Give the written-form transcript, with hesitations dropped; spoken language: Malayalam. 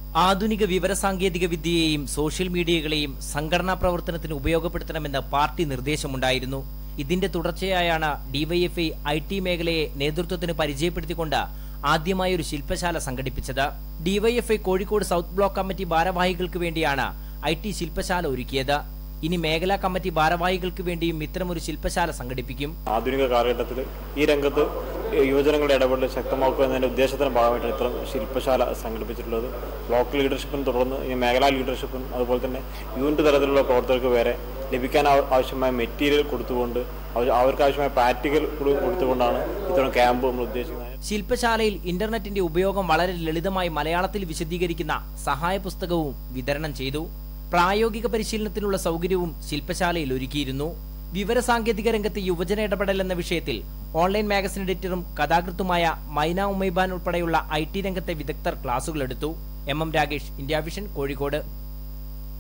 ആധുനിക വിവരസാങ്കേതിക വിദ്യയെയും സോഷ്യൽ മീഡിയകളെയും സംഘടനാ പ്രവർത്തനത്തിന് ഉപയോഗപ്പെടുത്തണമെന്ന് പാർട്ടി നിർദ്ദേശമുണ്ടായിരുന്നു. ഇതിന്റെ തുടർച്ചയായാണ് ഡിവൈഎഫ്ഐ IT മേഖലയെ നേതൃത്വത്തിന് പരിചയപ്പെടുത്തിക്കൊണ്ട് ആദ്യമായൊരു ശില്പശാല സംഘടിപ്പിച്ചത്. DYFI Kozhikode south block committee ഭാരവാഹികൾക്ക് വേണ്ടിയാണ് IT ശില്പശാല ഒരുക്കിയത്. ഇനി മേഖലാ കമ്മിറ്റി ഭാരവാഹികൾക്ക് വേണ്ടിയും ഇത്തരമൊരു ശില്പശാല സംഘടിപ്പിക്കും. ആധുനിക കാലഘട്ടത്തിൽ ഈ രംഗത്ത് യുവജനങ്ങളുടെ ഇടപെടൽ ശക്തമാക്കുക എന്നതിന്റെ ഉദ്ദേശത്തിന്റെ ഭാഗമായിട്ടാണ് ഇത്തരം ശില്പശാല സംഘടിപ്പിച്ചിട്ടുള്ളത്. ബ്ലോക്ക് ലീഡർഷിപ്പിന് തുടർന്ന് ഈ മേഖലാ ലീഡർഷിപ്പും അതുപോലെ തന്നെ യൂണിറ്റ് തലത്തിലുള്ള പ്രവർത്തകർക്ക് വരെ ലഭിക്കാൻ ആവശ്യമായ മെറ്റീരിയൽ കൊടുത്തുകൊണ്ട് അവർക്ക് ആവശ്യമായ പ്രാക്ടിക്കൽ കൊടുത്തുകൊണ്ടാണ് ഇത്തരം ക്യാമ്പ് നമ്മൾ ഉദ്ദേശിക്കുന്നത്. ശില്പശാലയിൽ ഇന്റർനെറ്റിന്റെ ഉപയോഗം വളരെ ലളിതമായി മലയാളത്തിൽ വിശദീകരിക്കുന്ന സഹായ പുസ്തകവും വിതരണം ചെയ്തു. പ്രായോഗിക പരിശീലനത്തിനുള്ള സൗകര്യവും ശില്പശാലയിൽ ഒരുക്കിയിരുന്നു. വിവരസാങ്കേതിക രംഗത്ത് യുവജന ഇടപെടൽ എന്ന വിഷയത്തിൽ ഓൺലൈൻ മാഗസിൻ എഡിറ്ററും കഥാകൃത്തുമായ മൈന ഉമൈബാൻ ഉൾപ്പെടെയുള്ള IT രംഗത്തെ വിദഗ്ധർ ക്ലാസുകളെടുത്തു. MM Ragesh, India vision, Kozhikode.